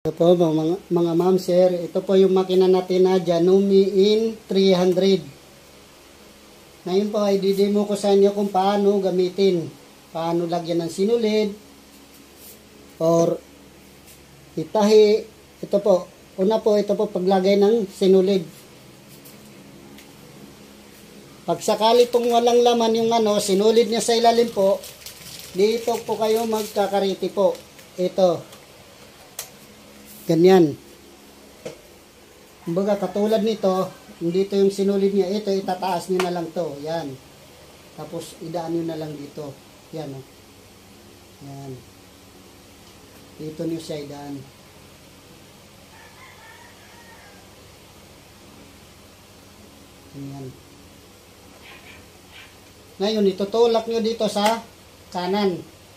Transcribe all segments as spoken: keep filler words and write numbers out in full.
Ito po mga, mga ma'am sir, ito po yung makina natin na Janome N three hundred. Ngayon po ay didemo ko sa inyo kung paano gamitin. Paano lagyan ng sinulid or itahi. Ito po, una po ito po paglagay ng sinulid. Pag sakali pong walang laman yung ano, sinulid niya sa ilalim po, dito po kayo magkakariti po. Ito. Ganyan. Kumbaga katulad nito, dito yung sinulid niya, ito itataas niyo na lang to. Yan. Tapos idaan niyo na lang dito. Yan oh. Yan. Dito niyo siya idaan. Yan. Ngayon itutulak niyo dito sa kanan.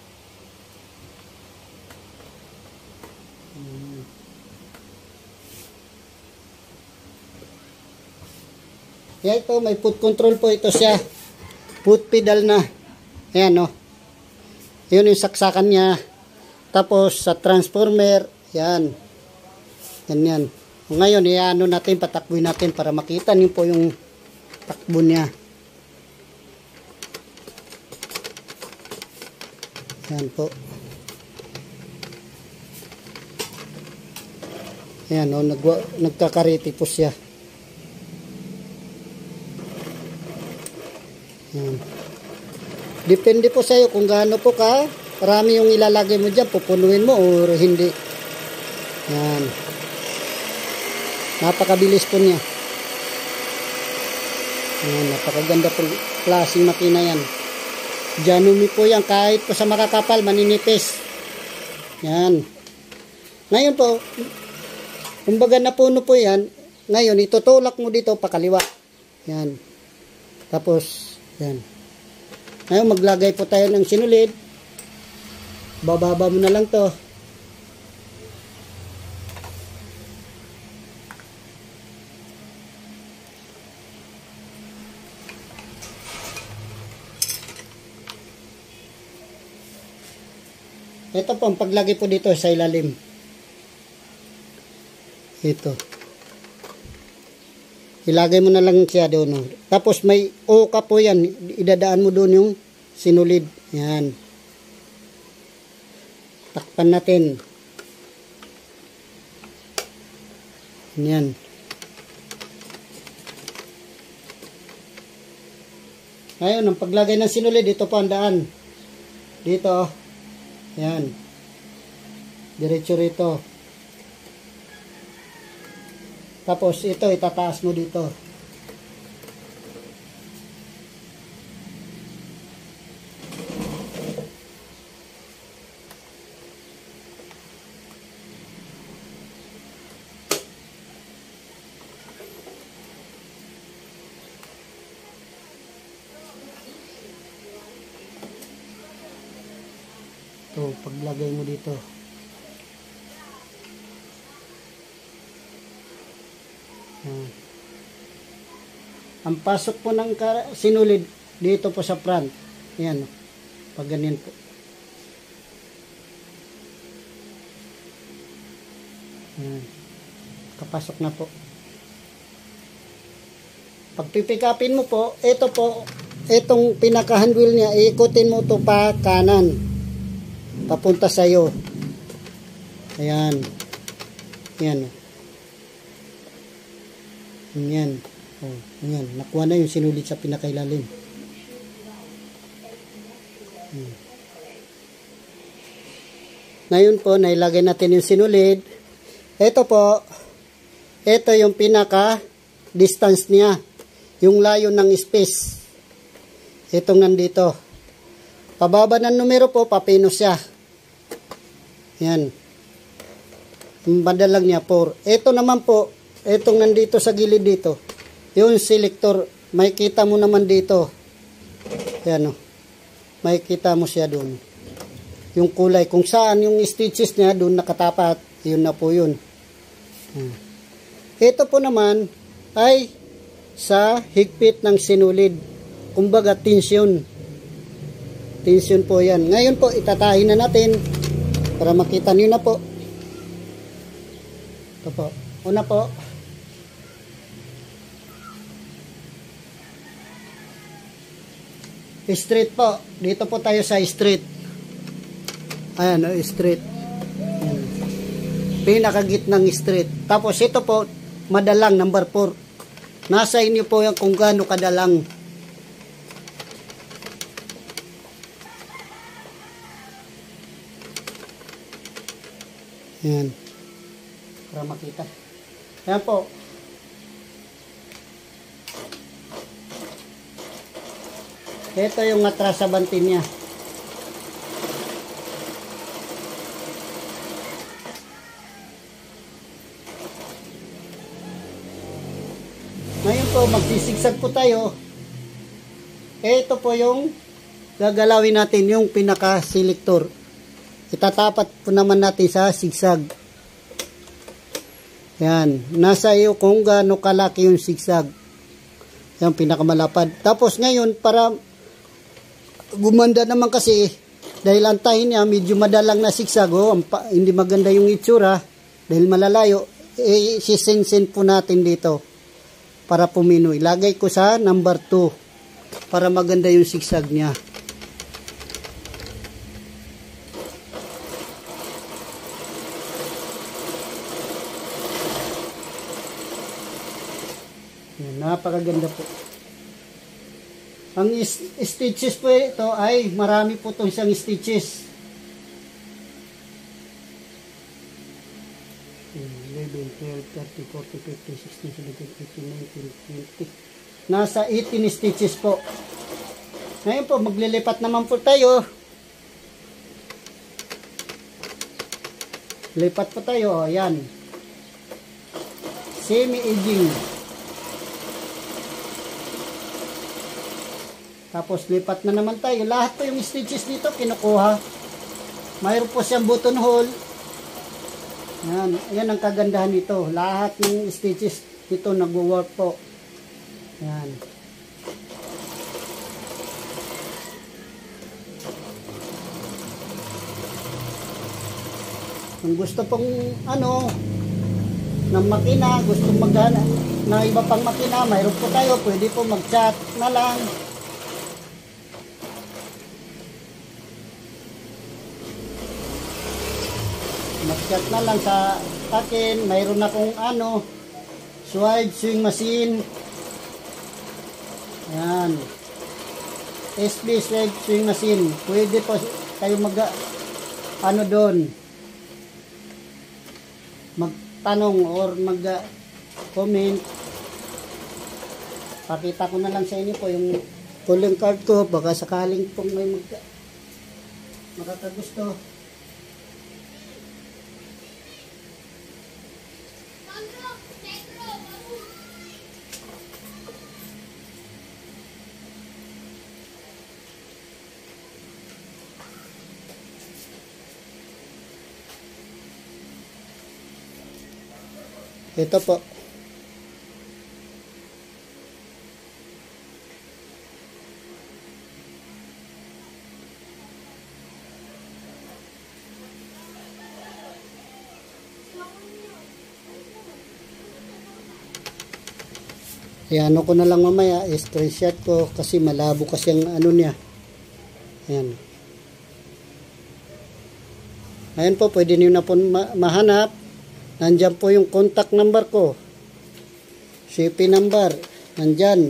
Kaya ito, may foot control po ito siya. Foot pedal na. Ayan, no. Yun yung saksakan niya. Tapos, sa transformer, yan. Ganyan. Ngayon, iano natin, patakbuhin natin para makita niyo po yung takbo niya. Yan po. Ayan, no. Nag nagkakariti po siya. Yan. Depende po sa iyo kung gaano po ka marami yung ilalagay mo dyan, pupunuin mo o hindi. Yan. Napakabilis po niya. Yan, napakaganda po klaseng makina yan. Janome po yan, kahit po sa makakapal, maninipis. Yan. Ngayon po, kumbaga napuno po yan, ngayon itutulak mo dito pakaliwa. Yan. Tapos yan. Ngayon maglagay po tayo ng sinulid. Bababa mo na lang to. Ito po ang paglagay po dito sa ilalim. Ito. Ilagay mo na lang siya doon. No? Tapos may oka po yan. Idadaan mo doon yung sinulid. Yan. Takpan natin. Yan. Ngayon, ang paglagay ng sinulid, ito po ang daan. Dito. Yan. Diretso rito. Tapos ito itataas mo dito. Ito, paglagay mo dito. Hmm. Ang pasok po ng sinulid dito po sa front. Ayan. Pag ganyan po. Ayan. Kapasok na po. Pag pipikapin mo po, ito po, itong pinaka-handwheel niya, iikutin mo ito pa kanan. Papunta sa iyo. Ayan. Ayan. Yan. Oh, yan. Nakuha na yung sinulid sa pinakailalim. Hmm. Ngayon po, nailagay natin yung sinulid. Ito po, ito yung pinaka distance niya. Yung layo ng space. Itong nandito. Pababa ng numero po, papino siya. Yan. Yung banda lang niya, four. Ito naman po, itong nandito sa gilid dito, yung selector, may kita mo naman dito. Yan o. May kita mo siya doon. Yung kulay, kung saan yung stitches niya, doon nakatapat. Yun na po yun. Ito po naman, ay sa higpit ng sinulid. Kumbaga, tension. Tension po yan. Ngayon po, itatahin na natin para makita nyo na po. Ito po. Una po, street po. Dito po tayo sa street. Ayan, oh, street. Ayan. Pinakagitnang street. Tapos ito po, madalang, number four. Nasa inyo po yan kung gaano kadalang. Ayan. Para makita. Ayan po. Ito yung atras sa bantin niya. Ngayon po, magsisigsag po tayo. Ito po yung gagalawin natin, yung pinaka-selector. Itatapat po naman natin sa sigsag. Yan. Nasa iyo kung gaano kalaki yung sigsag. Yan, pinakamalapad. Tapos ngayon, para gumanda naman kasi, dahil antahin niya, medyo madalang na sigsag, oh, hindi maganda yung itsura, dahil malalayo, eh, sisinsin po natin dito, para puminoy. Lagay ko sa number two, para maganda yung sigsag niya. Yan, napakaganda po. Ang stitches po ito ay marami po itong isang stitches. eleven, twelve, thirteen, fourteen, fifteen, sixteen, seventeen, eighteen, nineteen, twenty. Nasa eighteen stitches po. Ngayon po, maglilipat naman po tayo. Lipat po tayo. Ayan. Semi-edging. Tapos lipat na naman tayo. Lahat po yung stitches dito kinukuha. Mayroon po siyang buttonhole. Yan. Yan ang kagandahan nito. Lahat ng stitches dito nagwo-work po. Yan. Kung gusto pong ano ng makina, gusto magana na iba pang makina, mayroon po tayo. Pwede po mag-chat na lang. Mag-chat na lang sa akin. Mayroon akong ano, Sowaib sewing machine. Ayan. S B Sowaib sewing machine. Pwede po kayo mag ano doon. Magtanong or mag comment. Pakita ko na lang sa inyo po yung calling card ko. Baka sakaling pong may mag makakagusto. Ito po. Ayan, ano ko na lang mamaya, screenshot ko kasi malabo kasi ang ano niya. Ayan. Ayan po, pwede niyo na po ma mahanap. Nandyan po yung contact number ko. Shopee number. Nandyan.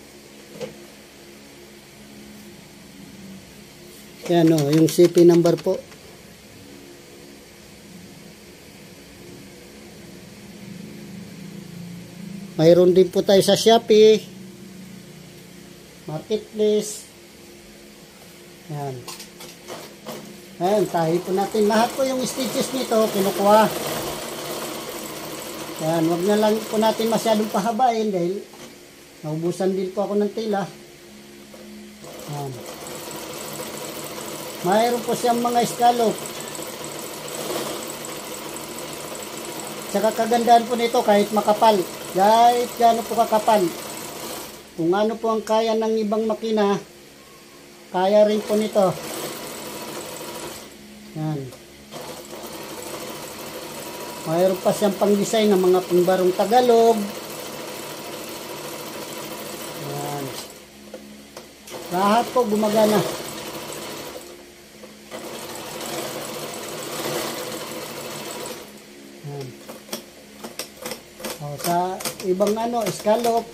Yan o, yung Shopee number po. Mayroon din po tayo sa Shopee. Marketplace. Yan. Ayan, tahi po natin. Lahat po yung stitches nito, kinukuha. Ayan, wag na lang po natin masyadong pahabain dahil naubusan din po ako ng tela. Ayan. Mayroon po siyang mga scallop. Saka kagandahan po nito kahit makapal. Kahit gaano po kakapal. Kung ano po ang kaya ng ibang makina, kaya rin po nito. Ayan. Mayroon pa siyang pang-design ng mga pangbarong Tagalog. Yan. Lahat po gumagana. Yan. O, sa ibang ano, scallop,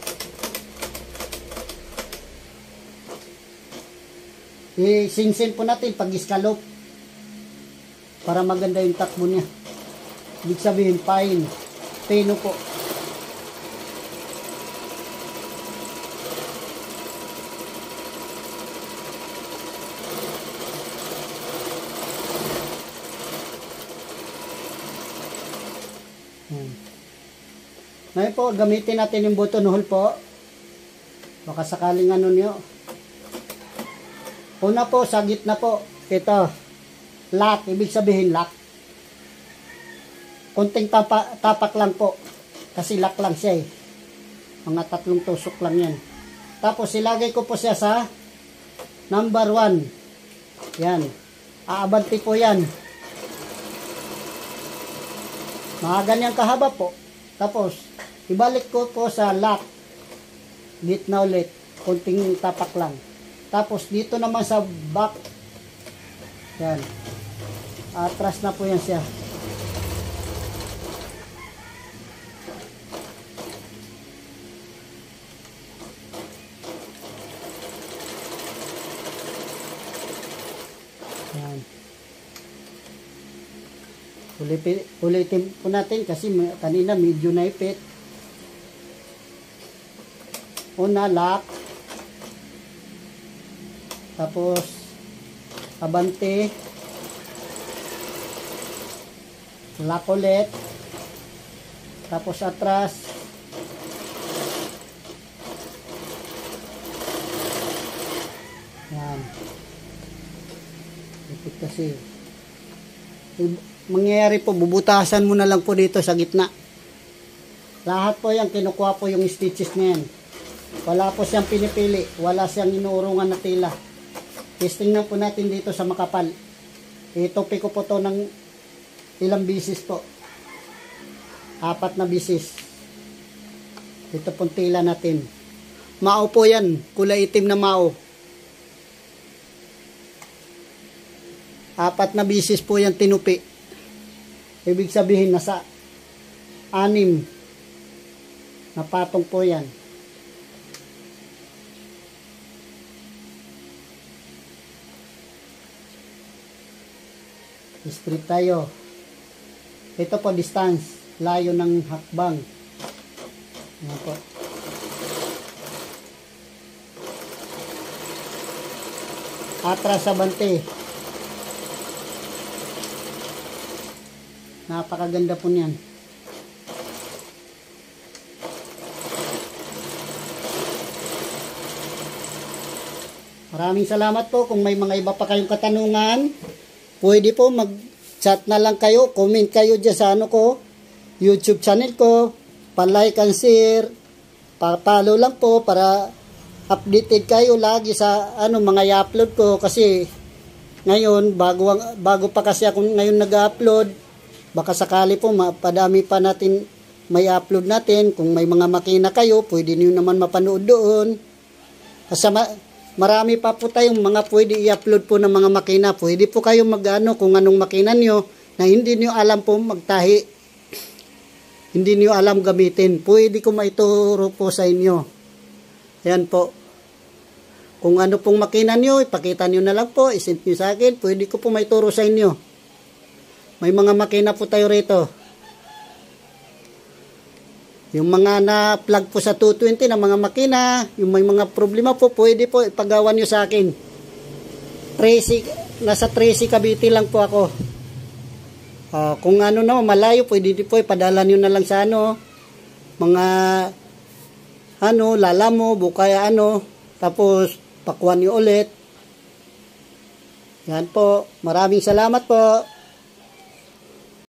i-sinsin po natin pag scallop para maganda yung takbo niya. Ibig sabihin, fine. Pino po. Hmm. Ngayon po, gamitin natin yung button hole po. Baka sakaling ano nyo. Una po, sa gitna po. Ito. Lock. Ibig sabihin, lock. Kunting tapa, tapak lang po. Kasi lock lang siya eh. Mga tatlong tusok lang yan. Tapos ilagay ko po siya sa number one. Yan. Aabanti po yan. Mga ganyang kahaba po. Tapos ibalik ko po sa lock. Gitna ulit. Kunting tapak lang. Tapos dito naman sa back. Yan. Atras na po yan siya. Yan. Ulitin, ulitin po natin kasi kanina medyo naipit. Una, lock. Tapos abante. Lock ulit. Tapos atras. Yan. Ipit kasi. Mangyayari po, bubutasan mo na lang po dito sa gitna. Lahat po yan, kinukuha po yung stitches na yan. Wala po siyang pinipili. Wala siyang inuurungan na tila. Testing na po natin dito sa makapal. Itupi ko po to ng ilang bisis po. Apat na bisis. Ito pong tila natin. Mao po yan. Kulay itim na mao. Apat na bisis po yan tinupi. Ibig sabihin nasa anim na patong po yan. Straight tayo. Ito po distance. Layo ng hakbang. Yan po. Atras sa bante. Napakaganda po niyan. Maraming salamat po. Kung may mga iba pa kayong katanungan, pwede po mag-chat na lang kayo. Comment kayo dyan sa ano ko, YouTube channel ko. Pa-like and share. Pa-follow lang po para updated kayo lagi sa ano mga i-upload ko. Kasi ngayon, bago, bago pa kasi ako ngayon nag-upload, baka sakali po mapadami pa natin may upload natin. Kung may mga makina kayo, pwede niyo naman mapanood doon. Kasi ma marami pa po tayong mga pwede i-upload po ng mga makina. Pwede po kayo mag-ano kung anong makina nyo na hindi nyo alam po magtahi. Hindi nyo alam gamitin. Pwede ko maituro po sa inyo. Yan po. Kung ano pong makina nyo, ipakita nyo na lang po. Isend nyo sa akin. Pwede ko po maituro sa inyo. May mga makina po tayo rito. Yung mga na-plug po sa two twenty na mga makina, yung may mga problema po, pwede po ipagawa nyo sa akin. Tracy, nasa Tracy Cavite lang po ako. Uh, kung ano na, malayo, pwede po ipadala nyo na lang sa ano, mga ano, lalamo, bukaya ano, tapos pakuan nyo ulit. Yan po. Maraming salamat po.